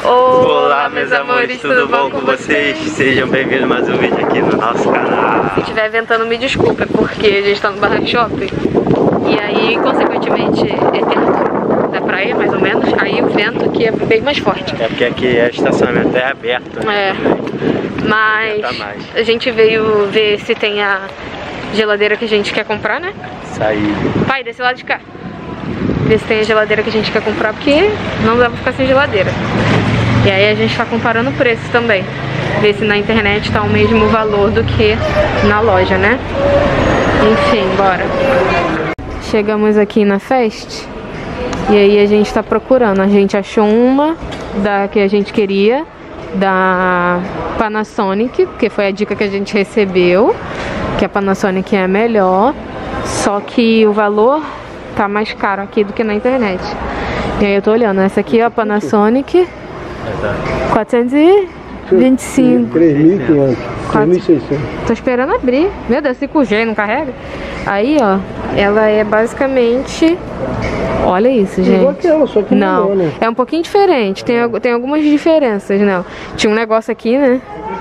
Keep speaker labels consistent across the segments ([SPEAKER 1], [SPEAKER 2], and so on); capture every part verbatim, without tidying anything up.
[SPEAKER 1] Olá, meus amores, tudo bom com vocês? Sejam bem-vindos a mais um vídeo aqui no nosso canal.
[SPEAKER 2] Se estiver ventando, me desculpa, porque a gente tá no Barra Shopping. E aí, consequentemente, é perto da praia, mais ou menos. Aí o vento aqui é bem mais forte.
[SPEAKER 1] É porque aqui é estacionamento é aberto, né?
[SPEAKER 2] É, mas a gente veio ver se tem a geladeira que a gente quer comprar, né?
[SPEAKER 1] Saí.
[SPEAKER 2] Pai, desse lado de cá. Ver se tem a geladeira que a gente quer comprar, porque não dá pra ficar sem geladeira. E aí a gente tá comparando o preço também. Ver se na internet tá o mesmo valor do que na loja, né? Enfim, bora. Chegamos aqui na Fest. E aí a gente tá procurando. A gente achou uma da que a gente queria, da Panasonic, porque foi a dica que a gente recebeu, que a Panasonic é melhor. Só que o valor tá mais caro aqui do que na internet. E aí eu tô olhando, essa aqui é a Panasonic, quatrocentos e vinte e cinco.
[SPEAKER 3] três mil e quinhentos. três mil e seiscentos.
[SPEAKER 2] Tô esperando abrir. Meu Deus, cinco G não carrega? Aí, ó, ela é basicamente... Olha isso, gente.
[SPEAKER 3] Igual aquela, só que
[SPEAKER 2] não,
[SPEAKER 3] não, né?
[SPEAKER 2] é um pouquinho diferente. Tem, tem algumas diferenças, né? Tinha um negócio aqui, né?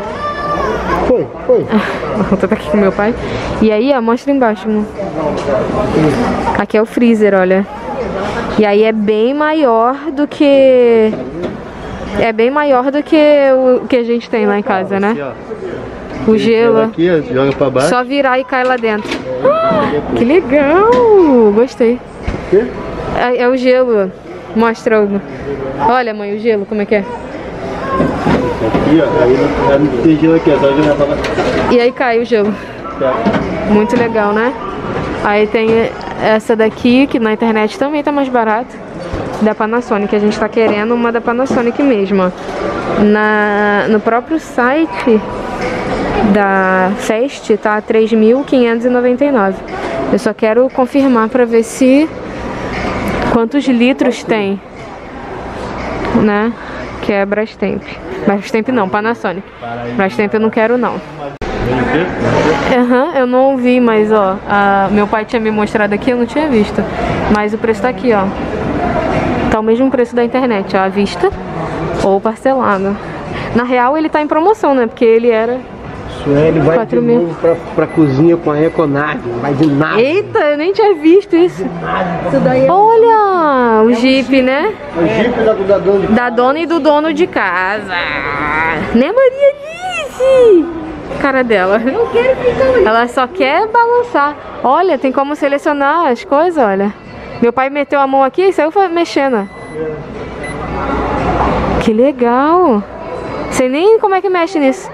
[SPEAKER 3] Foi, foi.
[SPEAKER 2] Eu tô aqui com meu pai. E aí, ó, mostra embaixo, amor. Aqui é o freezer, olha. E aí é bem maior do que... É bem maior do que o que a gente tem lá em casa, né? O gelo.
[SPEAKER 3] Aqui, joga pra baixo.
[SPEAKER 2] Só virar e cai lá dentro. Ah, que legal! Gostei.
[SPEAKER 3] Quê?
[SPEAKER 2] É, é o gelo. Mostra o... Olha, mãe, o gelo, como é que é?
[SPEAKER 3] Aqui, ó. Aí não tem gelo aqui, ó. Só jogar pra baixo.
[SPEAKER 2] E aí cai o gelo. Muito legal, né? Aí tem essa daqui, que na internet também tá mais barato, da Panasonic. A gente tá querendo uma da Panasonic mesmo. Na, no próprio site da Fest tá três mil quinhentos e noventa e nove. Eu só quero confirmar pra ver se... Quantos litros tem, né? Que é Brastemp. Brastemp não, Panasonic. Brastemp eu não quero não. Aham, uhum, eu não vi, mas ó, a, meu pai tinha me mostrado aqui, eu não tinha visto. Mas o preço tá aqui, ó. Tá o mesmo preço da internet, ó, à vista ou parcelado. Na real ele tá em promoção, né? Porque ele era...
[SPEAKER 3] Isso é, ele vai de
[SPEAKER 2] mil.
[SPEAKER 3] novo pra, pra cozinha com a Econave, não vai de nada.
[SPEAKER 2] Eita, eu nem tinha visto isso.
[SPEAKER 3] Isso daí é...
[SPEAKER 2] Olha, o Jeep, né?
[SPEAKER 3] O Jeep da, da dona de
[SPEAKER 2] Da dona e do dono de casa. Né, Maria disse? Cara dela. Eu quero ficar. Ela só quer balançar. Olha, tem como selecionar as coisas, olha. Meu pai meteu a mão aqui e saiu mexendo. Que legal. Sei nem como é que mexe nisso.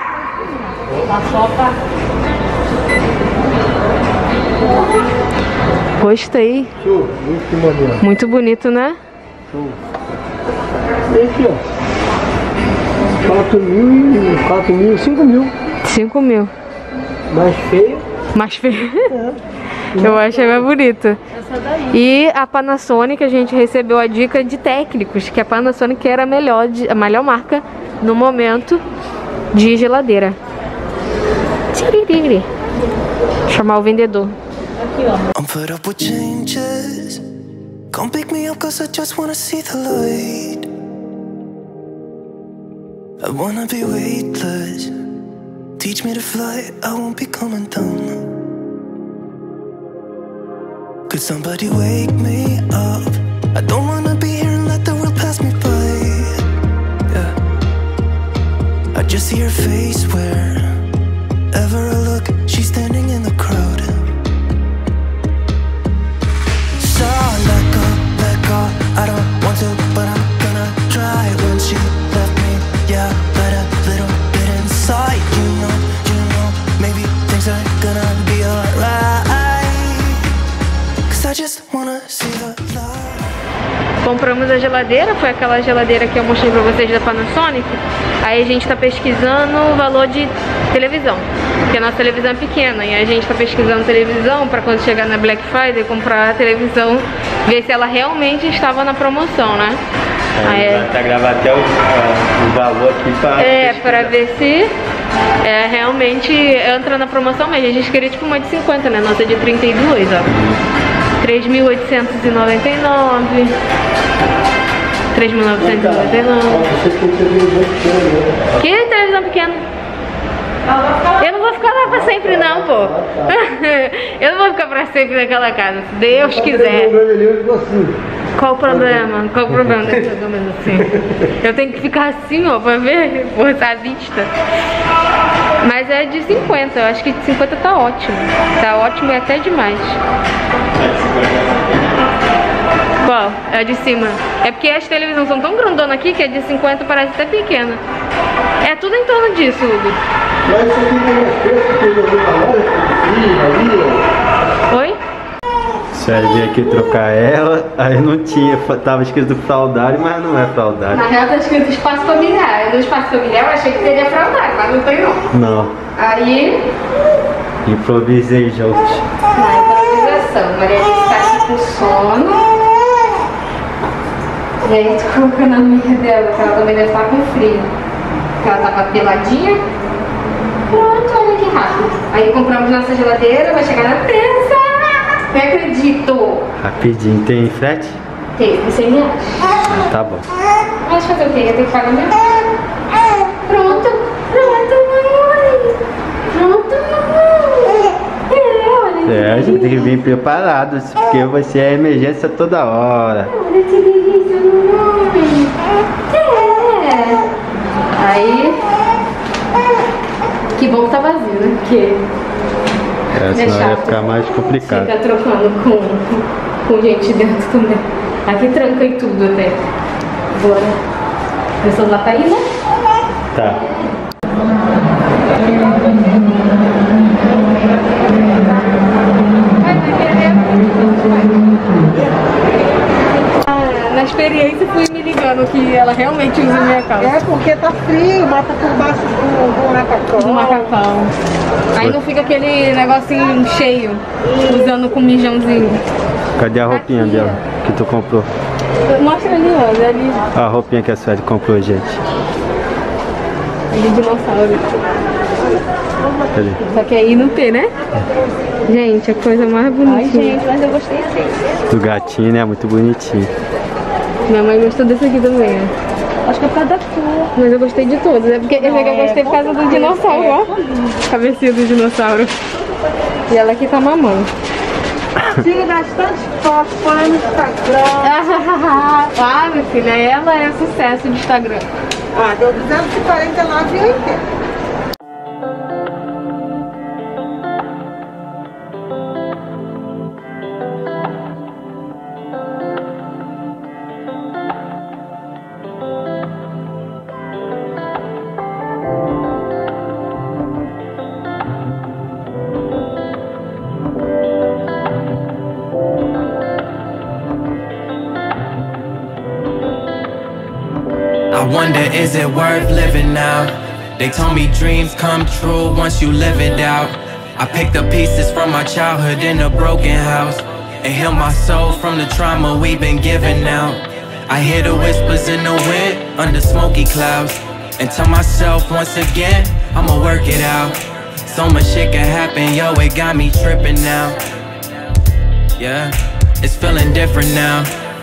[SPEAKER 2] Gostei.
[SPEAKER 3] Show, muito maneiro.
[SPEAKER 2] Muito bonito, né?
[SPEAKER 3] Show. Esse aqui, ó. quatro mil, quatro mil, cinco mil.
[SPEAKER 2] cinco mil.
[SPEAKER 3] Mais feio.
[SPEAKER 2] Mais feio. Eu achei mais bonito. E a Panasonic, a gente recebeu a dica de técnicos, que a Panasonic era a melhor, a melhor marca no momento de geladeira. Chamar o vendedor.
[SPEAKER 4] I'm fed up with changes. Come pick me up cause I just wanna see the light. I wanna be weightless. Teach me to fly, I won't be coming down. Could somebody wake me up? I don't wanna be here and let the world pass me by. Yeah. I just see her face wherever I look, she's standing in the crowd. So let go, let go, I don't want to, but I'm gonna try. When she left me, yeah, let a little bit inside. You know, you know, maybe things are gonna be alright. Cause I just wanna see the light.
[SPEAKER 2] Compramos a geladeira, foi aquela geladeira que eu mostrei pra vocês da Panasonic. Aí a gente tá pesquisando o valor de televisão, porque a nossa televisão é pequena. E a gente tá pesquisando televisão pra quando chegar na Black Friday comprar a televisão, ver se ela realmente estava na promoção, né?
[SPEAKER 1] Aí
[SPEAKER 2] Aí,
[SPEAKER 1] vai até gravar até o, o valor aqui pra...
[SPEAKER 2] é, pra ver se é, realmente entra na promoção mesmo. A gente queria tipo uma de cinquenta, né? Nossa de trinta e dois, ó. três mil oitocentos e noventa e nove. três mil novecentos e noventa e nove. Que televisão pequena? Eu não vou ficar lá pra sempre não, pô. Eu não vou ficar pra sempre naquela casa, se Deus quiser. Qual o problema? Qual o problema desse programa assim? Eu tenho que ficar assim, ó, pra ver, forçar a vista. Mas é de cinquenta, eu acho que de cinquenta tá ótimo. Tá ótimo e até demais. Qual? É a de cima. É porque as televisões são tão grandonas aqui que a de cinquenta parece até pequena. É tudo em torno disso, Hugo.
[SPEAKER 3] Mas isso aqui tem mais preço que eu vi na loja.
[SPEAKER 2] Oi?
[SPEAKER 1] Sério, vim aqui trocar ela, aí não tinha, tava escrito fraudário, mas não é fraudário.
[SPEAKER 2] Na real tá escrito espaço familiar. No espaço familiar eu achei que teria fraudário, mas não tem não.
[SPEAKER 1] Não.
[SPEAKER 2] Aí...
[SPEAKER 1] improvisei juntos.
[SPEAKER 2] Na improvisação, Maria Alice tá aqui com sono. E aí tô colocando a amiga dela, que ela também deve estar com frio. Porque ela tava peladinha. Pronto, olha que rápido. Aí compramos nossa geladeira, vai chegar na terça. Não acredito.
[SPEAKER 1] Rapidinho, tem frete?
[SPEAKER 2] Tem, cem reais.
[SPEAKER 1] Tá bom.
[SPEAKER 2] Mas fazer o quê? Eu tenho que pagar mesmo? Pronto, pronto, mamãe. Pronto, mamãe.
[SPEAKER 1] É, a gente tem que vir preparado, porque você é emergência toda hora.
[SPEAKER 2] Olha que delícia, mamãe. É. Aí... que bom que tá vazio, né? Porque...
[SPEAKER 1] é, senão ia ficar mais complicado.
[SPEAKER 2] Fica trocando com, com gente dentro também. Aqui tranca e tudo até. Bora. Meu celular tá aí, né?
[SPEAKER 1] Tá.
[SPEAKER 2] Ah, na experiência fui me ligando que ela realmente usa minha calça.
[SPEAKER 5] É porque tá frio, bota por baixo do, do macacão.
[SPEAKER 2] Do macacão. Aí não fica aquele negocinho cheio, usando com mijãozinho.
[SPEAKER 1] Cadê a roupinha
[SPEAKER 2] Aqui,
[SPEAKER 1] dela que tu comprou?
[SPEAKER 2] Mostra ali, ó. Ali.
[SPEAKER 1] A roupinha que a Sueli comprou, gente.
[SPEAKER 2] É de dinossauro.
[SPEAKER 1] Cadê?
[SPEAKER 2] Só que aí não tem, né? Gente, a coisa mais bonitinha.
[SPEAKER 5] Ai, gente, mas eu gostei assim.
[SPEAKER 1] Do gatinho, né? Muito bonitinho.
[SPEAKER 2] Minha mãe gostou desse aqui também, ó.
[SPEAKER 5] Acho que é por causa da cor.
[SPEAKER 2] Mas eu gostei de todos. É porque esse aqui eu gostei por causa do dinossauro, ó. Cabecinha do dinossauro. E ela aqui tá mamando.
[SPEAKER 5] Tira bastante foto, põe no Instagram.
[SPEAKER 2] Ah, minha filha, ela é sucesso de Instagram.
[SPEAKER 5] Ah, deu duzentos e quarenta e nove reais e oitenta.
[SPEAKER 6] I wonder, is it worth living now? They told me dreams come true once you live it out. I picked up pieces from my childhood in a broken house and heal my soul from the trauma we've been given out. I hear the whispers in the wind under smoky clouds and tell myself once again, I'ma work it out. So much shit can happen, yo, it got me tripping now. Yeah, it's feeling different now.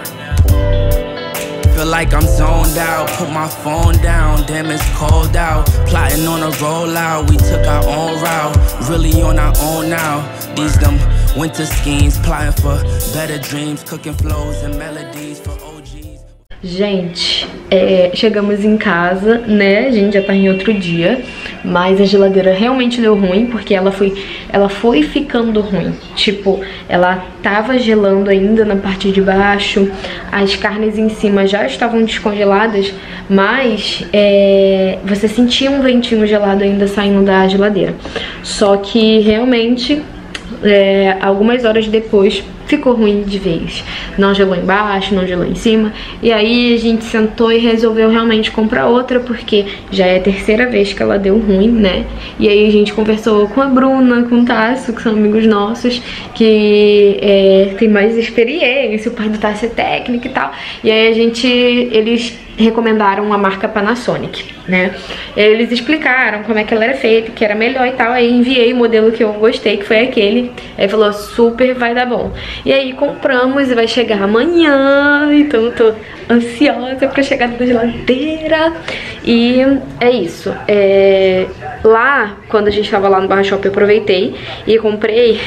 [SPEAKER 6] Feel like I'm zoned out, put my phone down, damn it's cold out. Plotting on a rollout, we took our own route, really on our own now. These them winter schemes, plotting for better dreams, cooking flows and melodies for O Gs.
[SPEAKER 2] Gente, é, chegamos em casa, né? A gente já tá em outro dia, mas a geladeira realmente deu ruim, porque ela foi, ela foi ficando ruim. Tipo, ela tava gelando ainda na parte de baixo, as carnes em cima já estavam descongeladas, mas é, você sentia um ventinho gelado ainda saindo da geladeira. Só que realmente, é, algumas horas depois, ficou ruim de vez. Não gelou embaixo, não gelou em cima. E aí a gente sentou e resolveu realmente comprar outra, porque já é a terceira vez que ela deu ruim, né? E aí a gente conversou com a Bruna, com o Tássio, que são amigos nossos, que é, tem mais experiência, o pai do Tássio é técnico e tal. E aí a gente, eles recomendaram a marca Panasonic, né? Eles explicaram como é que ela era feita, que era melhor e tal. Aí enviei o modelo que eu gostei, que foi aquele. Aí falou, super vai dar bom. E aí compramos e vai chegar amanhã. Então eu tô ansiosa pra chegar da geladeira. E é isso. É... Lá, quando a gente tava lá no Barra Shop, eu aproveitei e comprei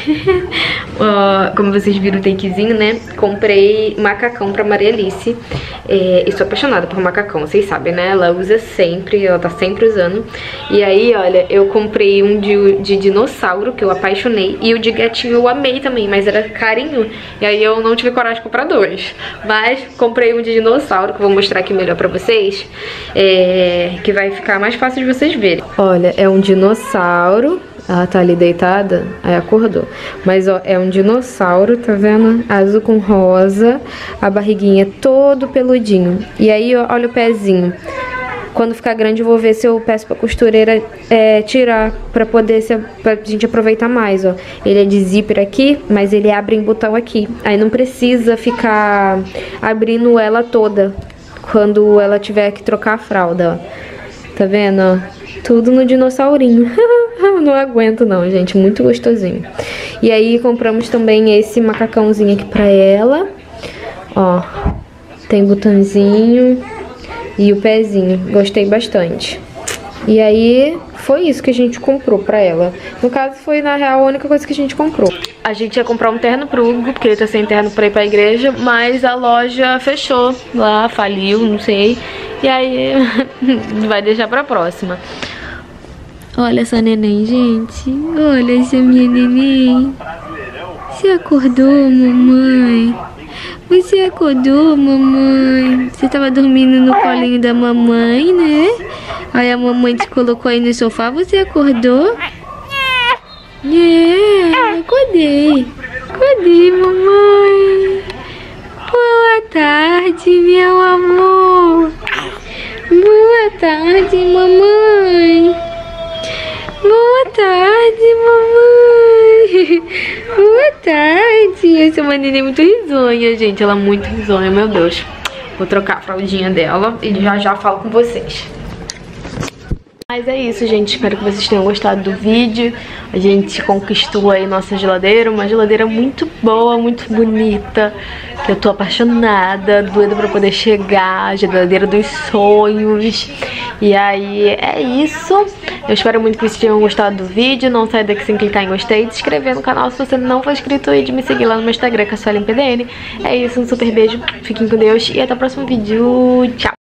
[SPEAKER 2] uh, como vocês viram o takezinho, né? Comprei macacão pra Maria Alice. É, eu sou apaixonada por macacão, vocês sabem, né? Ela usa sempre, ela tá sempre usando. E aí, olha, eu comprei um de, de dinossauro, que eu apaixonei. E o de gatinho eu amei também, mas era carinho. E aí eu não tive coragem de comprar dois. Mas comprei um de dinossauro, que eu vou mostrar aqui melhor pra vocês. É, que vai ficar mais fácil de vocês verem. Olha, é um dinossauro. Ela tá ali deitada, aí acordou. Mas, ó, é um dinossauro, tá vendo? Azul com rosa, a barriguinha todo peludinho. E aí, ó, olha o pezinho. Quando ficar grande eu vou ver se eu peço pra costureira é, tirar, pra poder, ser, pra gente aproveitar mais, ó. Ele é de zíper aqui, mas ele abre em botão aqui. Aí não precisa ficar abrindo ela toda quando ela tiver que trocar a fralda, ó. Tá vendo, ó? Tudo no dinossaurinho. Não aguento não, gente. Muito gostosinho. E aí compramos também esse macacãozinho aqui pra ela. Ó, tem botãozinho e o pezinho. Gostei bastante. E aí foi isso que a gente comprou pra ela. No caso foi, na real, a única coisa que a gente comprou. A gente ia comprar um terno pro Hugo, porque ele tá sem terno pra ir pra igreja, mas a loja fechou lá, faliu, não sei. E aí vai deixar pra próxima. Olha essa neném, gente. Olha essa minha neném. Você acordou, mamãe? Você acordou, mamãe? Você tava dormindo no colinho da mamãe, né? Aí a mamãe te colocou aí no sofá. Você acordou? É, acordei. Acordei, mamãe. Boa tarde, meu amor. Boa tarde, mamãe. Boa tarde, mamãe. Boa tarde. Essa é uma neném muito risonha, gente. Ela é muito risonha, meu Deus. Vou trocar a fraldinha dela e já já falo com vocês. Mas é isso, gente. Espero que vocês tenham gostado do vídeo. A gente conquistou aí nossa geladeira. Uma geladeira muito boa, muito bonita. Que eu tô apaixonada, doida pra poder chegar. A geladeira dos sonhos. E aí, é isso. Eu espero muito que vocês tenham gostado do vídeo. Não sai daqui sem clicar em gostei. Se inscrever no canal se você não for inscrito. E de me seguir lá no meu Instagram, que é Suelen P D N. É isso, um super beijo. Fiquem com Deus. E até o próximo vídeo. Tchau.